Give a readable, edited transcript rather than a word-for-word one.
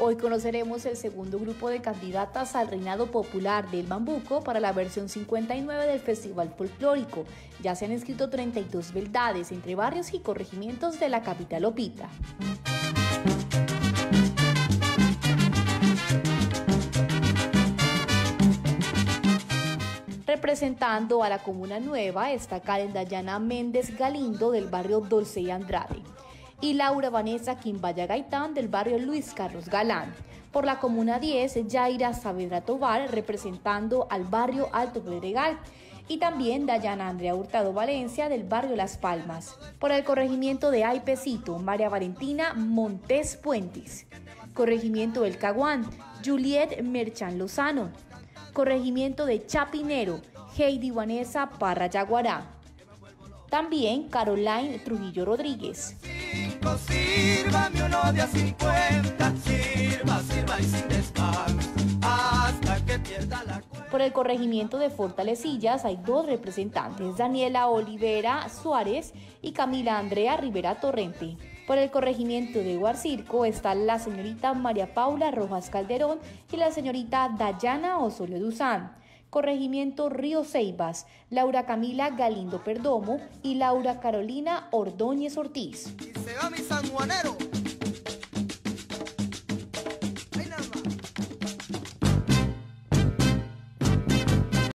Hoy conoceremos el segundo grupo de candidatas al reinado popular del Bambuco para la versión 59 del Festival Folclórico. Ya se han inscrito 32 beldades entre barrios y corregimientos de la capital Opita. Representando a la Comuna Nueva está Karen Dayana Méndez Galindo del barrio Dolce y Andrade y Laura Vanessa Quimbaya Gaitán del barrio Luis Carlos Galán. Por la Comuna 10, Yaira Saavedra Tobar representando al barrio Alto Pedregal y también Dayana Andrea Hurtado Valencia del barrio Las Palmas. Por el corregimiento de Aipecito, María Valentina Montes Puentes. Corregimiento del Caguán, Juliet Merchan Lozano. Corregimiento de Chapinero, Heidi Vanessa Parra Yaguará. También Caroline Trujillo Rodríguez. Sírvame uno de a 50, sirva y sin descanso, hasta que pierda la cuenta. Por el corregimiento de Fortalecillas hay dos representantes, Daniela Olivera Suárez y Camila Andrea Rivera Torrente. Por el corregimiento de Guarcirco está la señorita María Paula Rojas Calderón y la señorita Dayana Osorio Duzán. Corregimiento Río Ceibas, Laura Camila Galindo Perdomo y Laura Carolina Ordóñez Ortiz. Y se va mi sanjuanero.